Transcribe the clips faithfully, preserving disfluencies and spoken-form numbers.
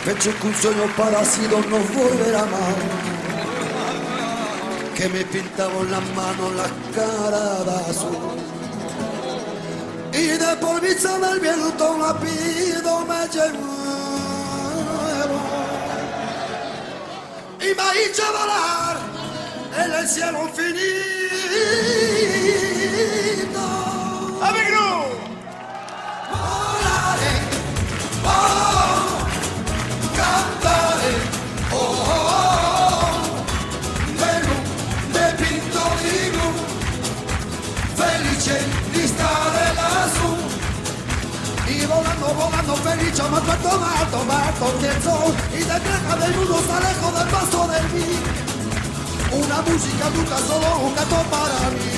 Hecho que un sueño parecido no volverá más, que me pintaba en las manos la cara de azul, y de polviza del viento rápido me llevó y me hizo volar en el cielo infinito. ¡Amigro! Volaré, oh, cantaré, oh, oh, oh, de luz, de pinto di luz, felice di stare lassù, y volando, volando felice, ma tanto alto, alto que el sol, y de creja del mundo está lejos del paso del mí, una música nunca solo un canto para mí.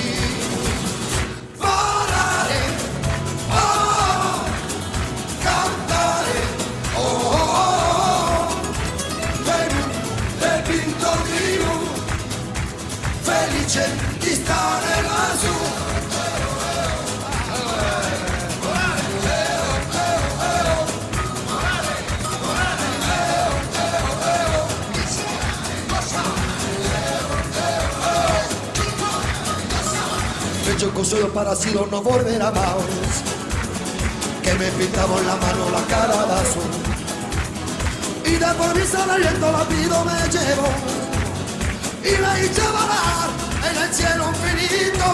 Volaré, oh, cantaré, oh, oh, oh, de luz, de pinto di luz, felice di stare lassù. Hecho con sueño parecido no volverá más, que me pintaba en la mano la cara de azul, y de por mi sala aliento la pido me llevo y me hice volar en el cielo infinito.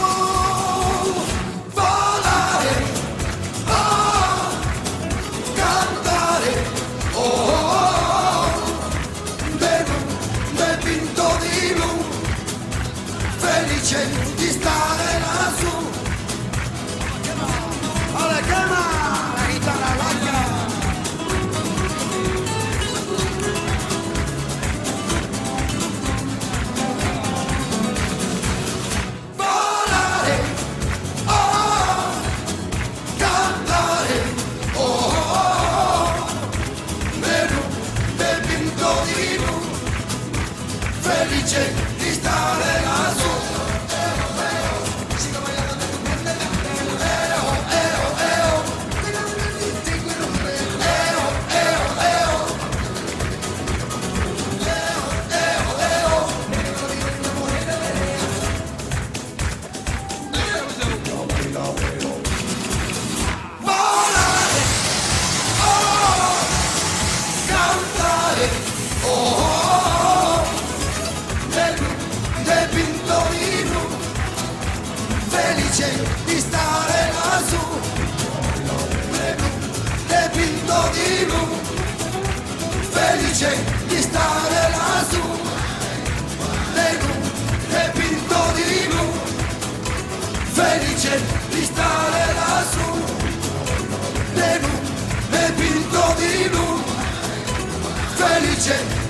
Volaré, oh, cantaré, oh, oh, oh, de luz, de pinto di luz, felice di stare lassù. Alle quema la chitarra larga. Volare, oh, cantare, oh, oh, oh, de luz, de pinto di luz, felice di stare lassù. Felice di stare lassù, de pinto di luz, felice di stare lassù, de luz, de pinto di luz, felice di stare lassù, de luz, de pinto di luz, felice